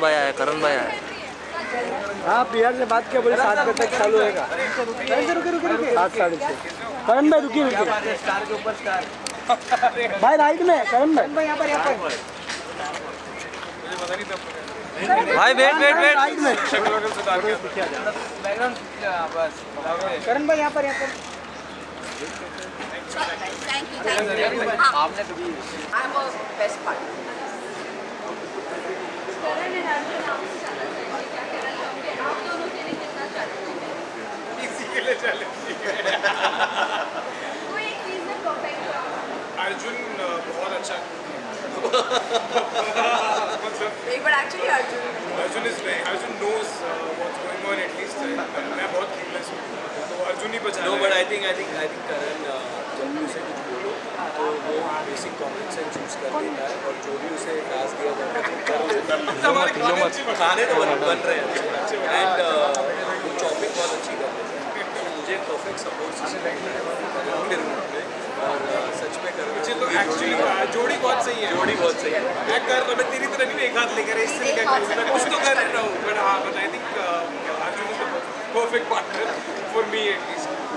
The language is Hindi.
भाई आया, करण भाई आया। हाँ पीआर से बात किया, बोले 7 बजे तक चालू होगा। रुके 7 साढ़े 6। करण भाई रुकिए स्टार के ऊपर स्टार भाई, राइट में करण भाई। यहाँ पर भाई वेट वेट वेट, राइट में बैकग्राउंड बस करण भाई यहाँ पर Thank you. आपने तो भी I'm a best part. Arjun बहुत अच्छा एक बार actually Arjun knows what's going on at least. मैं बहुत clueless हूँ तो अर्जुन ही बचा। No, but I think करण जब भी उसे कुछ बोलो तो वो बेसिक कॉमन सेंस यूज कर लेता है और जो भी उसे टास्क दिया जाता है खाने तो बन रहे हैं एंड चॉपिंग बहुत अच्छी कर लेते हैं। मुझे परफेक्ट सपोर्ट सिस्टम है और सच में कर मुझे तो एक्चुअली जोड़ी बहुत सही है। मैं कर रहा, मैं तेरी तरह नहीं एक हाथ लेकर इससे क्या करूँ, मैं कुछ तो कर रहा हूँ बट हाँ, but I think Arjun is the perfect partner for me at least.